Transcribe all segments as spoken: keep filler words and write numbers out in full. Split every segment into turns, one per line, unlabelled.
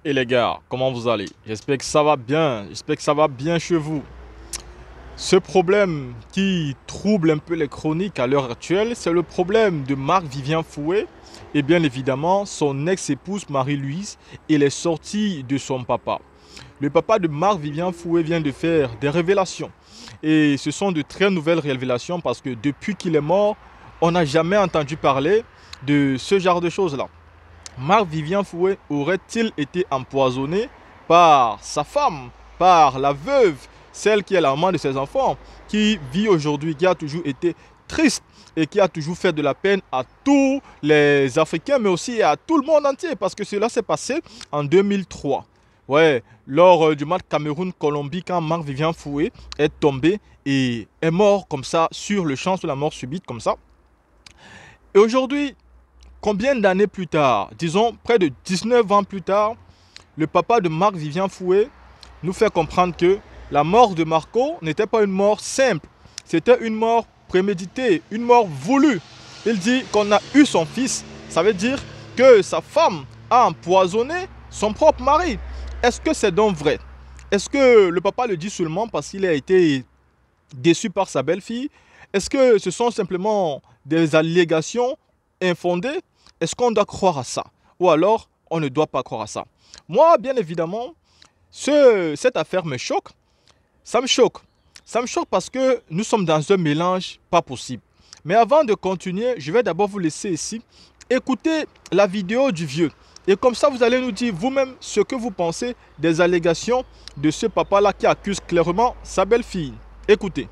Et les gars, comment vous allez? J'espère que ça va bien, j'espère que ça va bien chez vous. Ce problème qui trouble un peu les chroniques à l'heure actuelle, c'est le problème de Marc-Vivien Fouet et bien évidemment son ex-épouse Marie-Louise et les sorties de son papa. Le papa de Marc-Vivien Fouet vient de faire des révélations et ce sont de très nouvelles révélations parce que depuis qu'il est mort, on n'a jamais entendu parler de ce genre de choses-là. Marc-Vivien Fouet aurait-il été empoisonné par sa femme, par la veuve, celle qui est la maman de ses enfants, qui vit aujourd'hui, qui a toujours été triste et qui a toujours fait de la peine à tous les Africains, mais aussi à tout le monde entier, parce que cela s'est passé en deux mille trois. Ouais, lors euh, du match Cameroun-Colombie, quand Marc-Vivien Fouet est tombé et est mort comme ça, sur le champ, sur la mort subite comme ça. Et aujourd'hui, combien d'années plus tard, disons près de dix-neuf ans plus tard, le papa de Marc-Vivien Fouet nous fait comprendre que la mort de Marco n'était pas une mort simple, c'était une mort préméditée, une mort voulue. Il dit qu'on a eu son fils, ça veut dire que sa femme a empoisonné son propre mari. Est-ce que c'est donc vrai? Est-ce que le papa le dit seulement parce qu'il a été déçu par sa belle-fille? Est-ce que ce sont simplement des allégations infondées? Est-ce qu'on doit croire à ça? Ou alors, on ne doit pas croire à ça? Moi, bien évidemment, ce, cette affaire me choque. Ça me choque. Ça me choque parce que nous sommes dans un mélange pas possible. Mais avant de continuer, je vais d'abord vous laisser ici écouter la vidéo du vieux. Et comme ça, vous allez nous dire vous-même ce que vous pensez des allégations de ce papa-là qui accuse clairement sa belle-fille. Écoutez.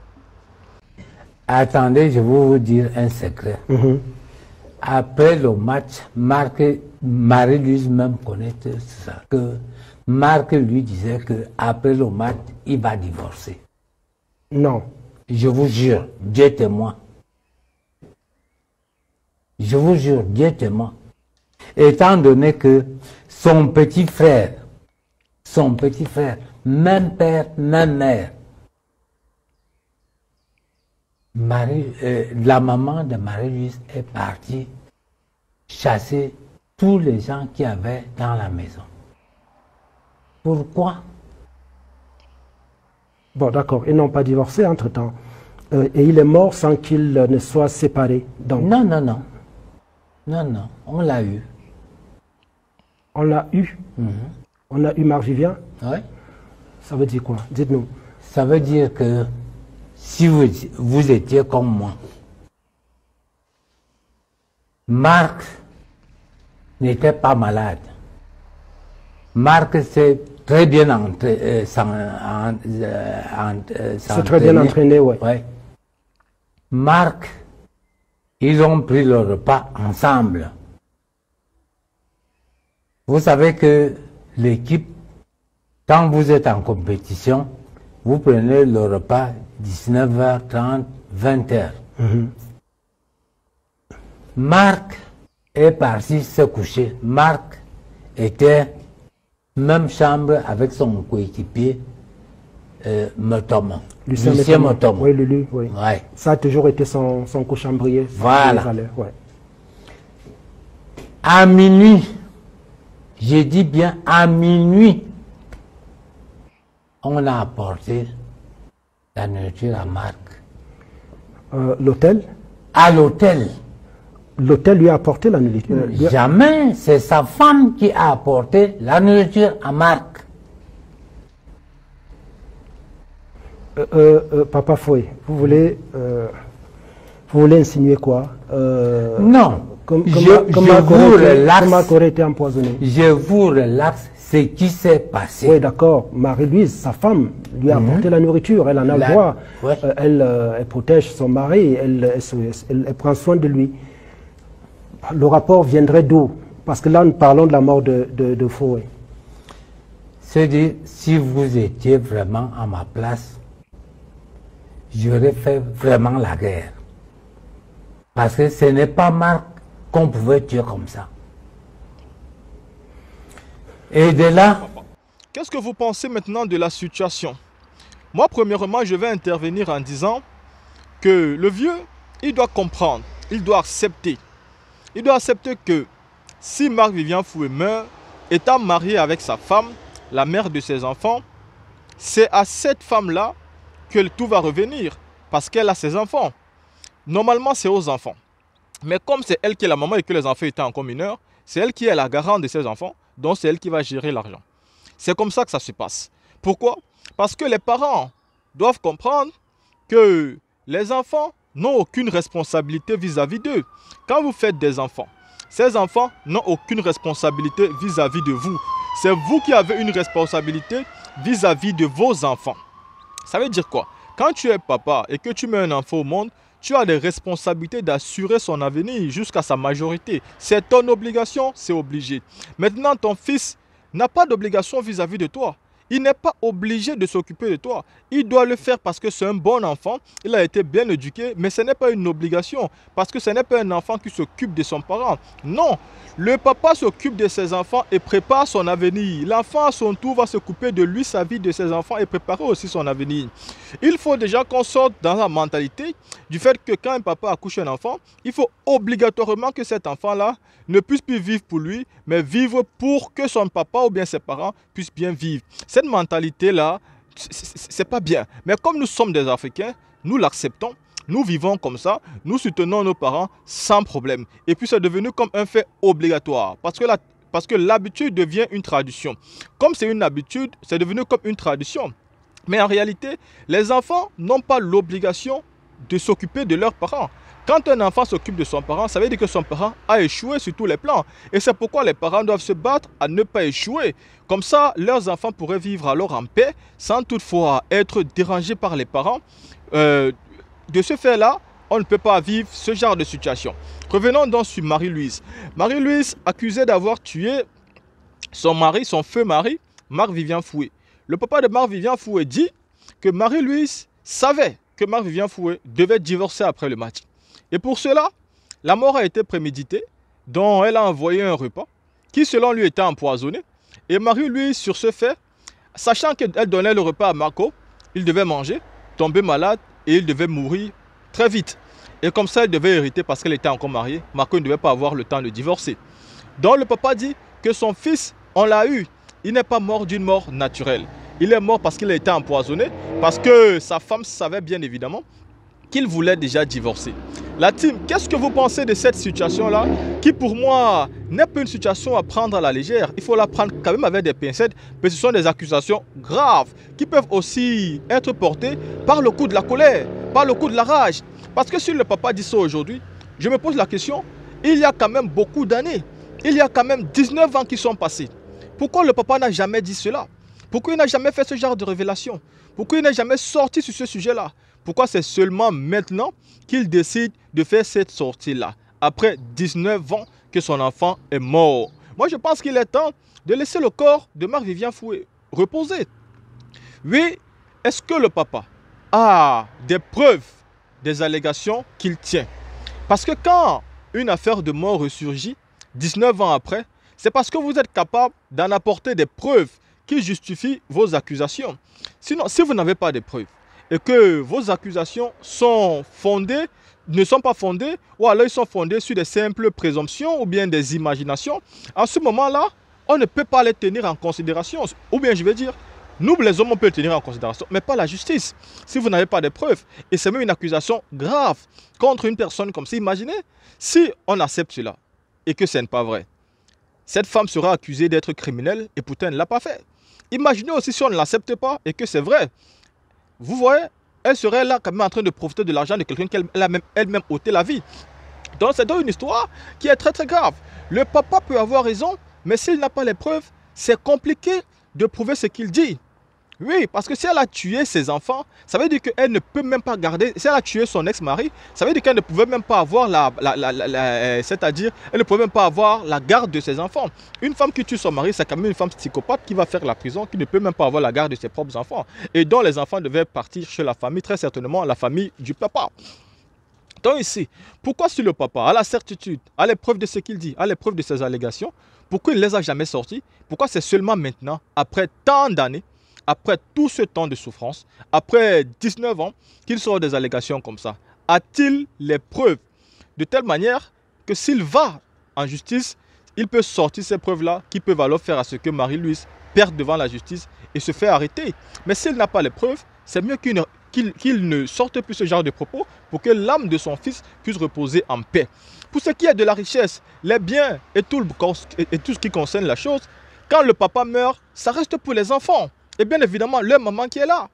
Attendez, je vais vous dire un secret. Mm-hmm. Après le match, Marc, Marie-Louise même connaît ça, que Marc lui disait qu'après le match, il va divorcer.
Non.
Je vous jure, Dieu est témoin. Je vous jure, Dieu est témoin. Étant donné que son petit frère, son petit frère, même père, même mère, Marie, euh, la maman de Marie-Louise est partie chasser tous les gens qui avaient dans la maison. Pourquoi?
Bon, d'accord, ils n'ont pas divorcé entre-temps. Euh, et il est mort sans qu'ils ne soient séparés. Donc.
Non, non, non. Non, non, on l'a eu.
On l'a eu? Mm-hmm. On a eu Marc-Vivien?
Oui.
Ça veut dire quoi? Dites-nous.
Ça veut dire que si vous, vous étiez comme moi, Marc n'était pas malade. Marc s'est très bien entraîné. Euh, euh, euh,
C'est très bien entraîné, oui.
Ouais. Marc, ils ont pris le repas ensemble. Vous savez que l'équipe, quand vous êtes en compétition, vous prenez le repas dix-neuf heures trente, vingt heures. Mm-hmm. Marc est parti se coucher. Marc était même chambre avec son coéquipier euh, Motomo.
Lucien, Lucien Motomo. Oui, Lulu, oui. Ouais. Ça a toujours été son, son cochambrier.
Voilà.
Ouais.
À minuit, j'ai dit bien à minuit, on a apporté la nourriture à Marc.
Euh, l'hôtel?
À l'hôtel.
L'hôtel lui a apporté la nourriture?
A... Jamais, c'est sa femme qui a apporté la nourriture à Marc.
Euh, euh, euh, Papa Fouet, vous voulez, euh, vous voulez insinuer quoi? euh,
Non,
comme,
je,
comme
je vous relaxe.
Marc aurait été empoisonné.
Je vous relaxe ce qui s'est passé.
Oui, d'accord. Marie-Louise, sa femme, lui a mm-hmm. apporté la nourriture. Elle en a la... le droit. Ouais. Euh, elle, euh, elle protège son mari. Elle, elle, elle, elle prend soin de lui. Le rapport viendrait d'où? Parce que là, nous parlons de la mort de, de, de Fouet.
C'est-à-dire, si vous étiez vraiment à ma place, j'aurais fait vraiment la guerre. Parce que ce n'est pas Marc qu'on pouvait tuer comme ça. Et de là...
Qu'est-ce que vous pensez maintenant de la situation? Moi, premièrement, je vais intervenir en disant que le vieux, il doit comprendre, il doit accepter. Il doit accepter que si Marc-Vivien Fouet meurt, étant marié avec sa femme, la mère de ses enfants, c'est à cette femme-là que tout va revenir parce qu'elle a ses enfants. Normalement, c'est aux enfants. Mais comme c'est elle qui est la maman et que les enfants étaient encore mineurs, c'est elle qui est la garante de ses enfants, donc c'est elle qui va gérer l'argent. C'est comme ça que ça se passe. Pourquoi? Parce que les parents doivent comprendre que les enfants n'ont aucune responsabilité vis-à-vis d'eux. Quand vous faites des enfants, ces enfants n'ont aucune responsabilité vis-à-vis de vous. C'est vous qui avez une responsabilité vis-à-vis de vos enfants. Ça veut dire quoi? Quand tu es papa et que tu mets un enfant au monde, tu as des responsabilités d'assurer son avenir jusqu'à sa majorité. C'est ton obligation, c'est obligé. Maintenant, ton fils n'a pas d'obligation vis-à-vis de toi. Il n'est pas obligé de s'occuper de toi. Il doit le faire parce que c'est un bon enfant. Il a été bien éduqué, mais ce n'est pas une obligation. Parce que ce n'est pas un enfant qui s'occupe de son parent. Non, le papa s'occupe de ses enfants et prépare son avenir. L'enfant à son tour va s'occuper de lui, sa vie, de ses enfants et préparer aussi son avenir. Il faut déjà qu'on sorte dans la mentalité du fait que quand un papa accouche un enfant, il faut obligatoirement que cet enfant-là ne puisse plus vivre pour lui, mais vivre pour que son papa ou bien ses parents puissent bien vivre. Cette mentalité-là, c'est pas bien. Mais comme nous sommes des Africains, nous l'acceptons, nous vivons comme ça, nous soutenons nos parents sans problème. Et puis c'est devenu comme un fait obligatoire, parce que la, parce que l'habitude devient une tradition. Comme c'est une habitude, c'est devenu comme une tradition. Mais en réalité, les enfants n'ont pas l'obligation de s'occuper de leurs parents. Quand un enfant s'occupe de son parent, ça veut dire que son parent a échoué sur tous les plans. Et c'est pourquoi les parents doivent se battre à ne pas échouer. Comme ça, leurs enfants pourraient vivre alors en paix, sans toutefois être dérangés par les parents. Euh, de ce fait-là, on ne peut pas vivre ce genre de situation. Revenons donc sur Marie-Louise. Marie-Louise, accusée d'avoir tué son mari, son feu mari, Marc-Vivien Foué. Le papa de Marc-Vivien Foué dit que Marie-Louise savait que Marc-Vivien Foué devait divorcer après le match. Et pour cela, la mort a été préméditée, dont elle a envoyé un repas, qui selon lui était empoisonné. Et Marie-Louise, sur ce fait, sachant qu'elle donnait le repas à Marco, il devait manger, tomber malade et il devait mourir très vite. Et comme ça, elle devait hériter parce qu'elle était encore mariée. Marco ne devait pas avoir le temps de divorcer. Donc le papa dit que son fils, on l'a eu. Il n'est pas mort d'une mort naturelle. Il est mort parce qu'il a été empoisonné, parce que sa femme savait bien évidemment qu'il voulait déjà divorcer. La team, qu'est-ce que vous pensez de cette situation-là qui pour moi n'est pas une situation à prendre à la légère. Il faut la prendre quand même avec des pincettes, mais ce sont des accusations graves qui peuvent aussi être portées par le coup de la colère, par le coup de la rage. Parce que si le papa dit ça aujourd'hui, je me pose la question, il y a quand même beaucoup d'années, il y a quand même dix-neuf ans qui sont passés. Pourquoi le papa n'a jamais dit cela? Pourquoi il n'a jamais fait ce genre de révélation? Pourquoi il n'a jamais sorti sur ce sujet-là? Pourquoi c'est seulement maintenant qu'il décide de faire cette sortie-là, après dix-neuf ans que son enfant est mort? Moi, je pense qu'il est temps de laisser le corps de Marc-Vivien Foué reposer. Oui, est-ce que le papa a des preuves des allégations qu'il tient? Parce que quand une affaire de mort ressurgit, dix-neuf ans après, c'est parce que vous êtes capable d'en apporter des preuves qui justifient vos accusations. Sinon, si vous n'avez pas de preuves, et que vos accusations sont fondées, ne sont pas fondées, ou alors ils sont fondés sur des simples présomptions ou bien des imaginations, en ce moment-là, on ne peut pas les tenir en considération. Ou bien je vais dire, nous les hommes, on peut les tenir en considération, mais pas la justice. Si vous n'avez pas de preuves, et c'est même une accusation grave contre une personne comme ça, imaginez, si on accepte cela, et que ce n'est pas vrai, cette femme sera accusée d'être criminelle, et pourtant elle ne l'a pas fait. Imaginez aussi si on ne l'accepte pas, et que c'est vrai. Vous voyez, elle serait là quand même en train de profiter de l'argent de quelqu'un qu'elle a même elle-même ôté la vie. Donc c'est donc une histoire qui est très très grave. Le papa peut avoir raison, mais s'il n'a pas les preuves, c'est compliqué de prouver ce qu'il dit. Oui, parce que si elle a tué ses enfants, ça veut dire qu'elle ne peut même pas garder, si elle a tué son ex-mari, ça veut dire qu'elle ne pouvait même pas avoir la, la, la, la, la c'est-à-dire, elle ne pouvait même pas avoir la garde de ses enfants. Une femme qui tue son mari, c'est quand même une femme psychopathe qui va faire la prison, qui ne peut même pas avoir la garde de ses propres enfants. Et dont les enfants devaient partir chez la famille, très certainement la famille du papa. Donc ici, pourquoi si le papa a la certitude, a les preuves de ce qu'il dit, a les preuves de ses allégations, pourquoi il ne les a jamais sorties? Pourquoi c'est seulement maintenant, après tant d'années, après tout ce temps de souffrance, après dix-neuf ans, qu'il sort des allégations comme ça? A-t-il les preuves de telle manière que s'il va en justice, il peut sortir ces preuves-là qui peuvent alors faire à ce que Marie-Louise perde devant la justice et se fait arrêter. Mais s'il n'a pas les preuves, c'est mieux qu'il qu'il, qu'il ne sorte plus ce genre de propos pour que l'âme de son fils puisse reposer en paix. Pour ce qui est de la richesse, les biens et tout, le, et tout ce qui concerne la chose, quand le papa meurt, ça reste pour les enfants. Et bien évidemment, leur maman qui est là.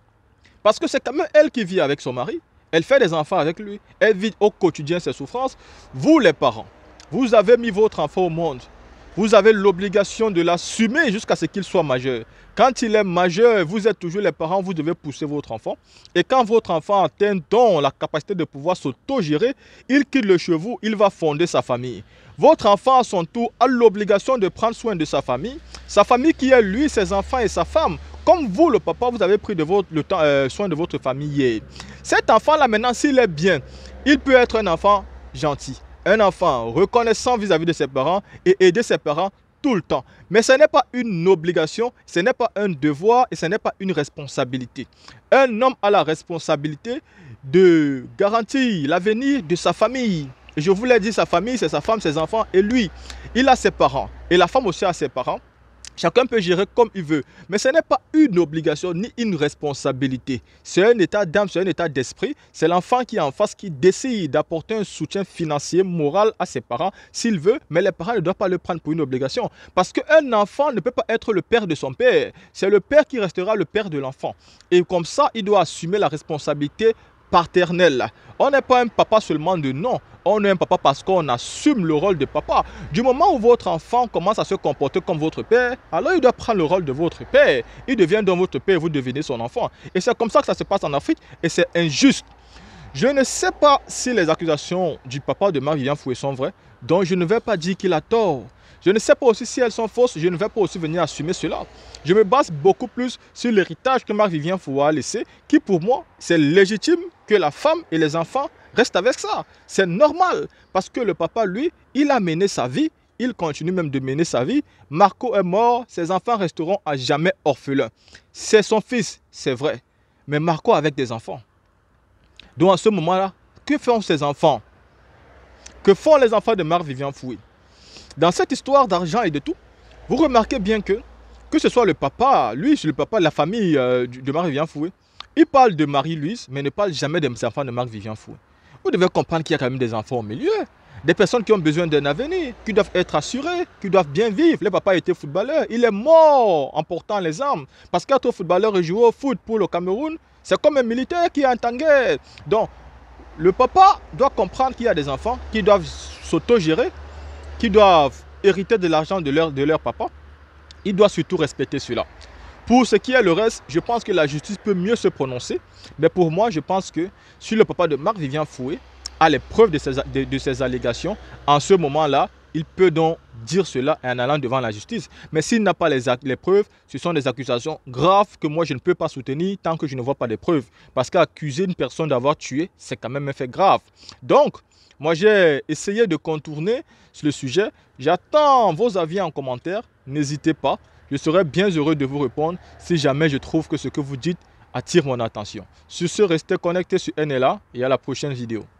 Parce que c'est quand même elle qui vit avec son mari. Elle fait des enfants avec lui. Elle vit au quotidien ses souffrances. Vous les parents, vous avez mis votre enfant au monde. Vous avez l'obligation de l'assumer jusqu'à ce qu'il soit majeur. Quand il est majeur, vous êtes toujours les parents, vous devez pousser votre enfant. Et quand votre enfant atteint donc la capacité de pouvoir s'auto-gérer, il quitte le chez vous, il va fonder sa famille. Votre enfant, à son tour, a l'obligation de prendre soin de sa famille. Sa famille qui est lui, ses enfants et sa femme. Comme vous, le papa, vous avez pris de votre, le temps, euh, soin de votre famille hier. Cet enfant-là, maintenant, s'il est bien, il peut être un enfant gentil. Un enfant reconnaissant vis-à-vis de ses parents et aider ses parents tout le temps. Mais ce n'est pas une obligation, ce n'est pas un devoir et ce n'est pas une responsabilité. Un homme a la responsabilité de garantir l'avenir de sa famille. Et je vous l'ai dit, sa famille, c'est sa femme, ses enfants et lui. Il a ses parents et la femme aussi a ses parents. Chacun peut gérer comme il veut. Mais ce n'est pas une obligation ni une responsabilité. C'est un état d'âme, c'est un état d'esprit. C'est l'enfant qui est en face qui décide d'apporter un soutien financier, moral à ses parents s'il veut. Mais les parents ne doivent pas le prendre pour une obligation. Parce qu'un enfant ne peut pas être le père de son père. C'est le père qui restera le père de l'enfant. Et comme ça, il doit assumer la responsabilité paternelle. On n'est pas un papa seulement de nom. On est un papa parce qu'on assume le rôle de papa. Du moment où votre enfant commence à se comporter comme votre père, alors il doit prendre le rôle de votre père. Il devient donc votre père et vous devenez son enfant. Et c'est comme ça que ça se passe en Afrique et c'est injuste. Je ne sais pas si les accusations du papa de Marc-Vivien Foué sont vraies, donc je ne vais pas dire qu'il a tort. Je ne sais pas aussi si elles sont fausses, je ne vais pas aussi venir assumer cela. Je me base beaucoup plus sur l'héritage que Marc-Vivien Foué a laissé, qui pour moi, c'est légitime que la femme et les enfants restent avec ça. C'est normal, parce que le papa, lui, il a mené sa vie, il continue même de mener sa vie. Marco est mort, ses enfants resteront à jamais orphelins. C'est son fils, c'est vrai, mais Marco avec des enfants. Donc à ce moment-là, que font ces enfants? Que font les enfants de Marc-Vivien Foué? Dans cette histoire d'argent et de tout, vous remarquez bien que, que ce soit le papa, lui, c'est le papa de la famille euh, de Marc-Vivien Foué, il parle de Marie-Louise, mais ne parle jamais des enfants de Marc-Vivien Foué. Vous devez comprendre qu'il y a quand même des enfants au milieu, des personnes qui ont besoin d'un avenir, qui doivent être assurées, qui doivent bien vivre. Le papa était footballeur, il est mort en portant les armes, parce qu'être footballeur et jouer au foot pour le Cameroun, c'est comme un militaire qui est en guerre. Donc, le papa doit comprendre qu'il y a des enfants qui doivent s'auto-gérer, qui doivent hériter de l'argent de leur, de leur papa. Il doit surtout respecter cela. Pour ce qui est le reste, je pense que la justice peut mieux se prononcer. Mais pour moi, je pense que si le papa de Marc-Vivien Foué a les preuves de ses, de, de ses allégations, en ce moment-là, il peut donc dire cela en allant devant la justice. Mais s'il n'a pas les, les preuves, ce sont des accusations graves que moi je ne peux pas soutenir tant que je ne vois pas de preuves. Parce qu'accuser une personne d'avoir tué, c'est quand même un fait grave. Donc, moi j'ai essayé de contourner le sujet. J'attends vos avis en commentaire. N'hésitez pas. Je serai bien heureux de vous répondre si jamais je trouve que ce que vous dites attire mon attention. Sur ce, restez connectés sur N L A et à la prochaine vidéo.